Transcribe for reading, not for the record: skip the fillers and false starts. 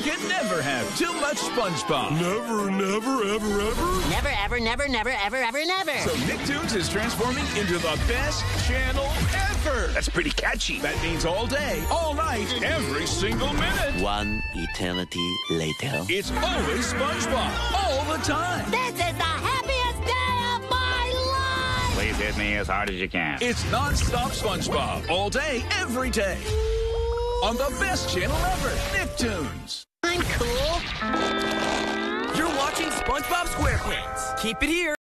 can never have too much SpongeBob. Never, never, ever, ever? Never, ever, never, never, ever, ever, never. So Nicktoons is transforming into the best channel ever. That's pretty catchy. That means all day, all night, every single minute. One eternity later. It's always SpongeBob, all the time. This is the happiest day of my life! Please hit me as hard as you can. It's non-stop SpongeBob, all day, every day. On the best channel ever, Nicktoons. I'm cool. You're watching SpongeBob SquarePants. Keep it here.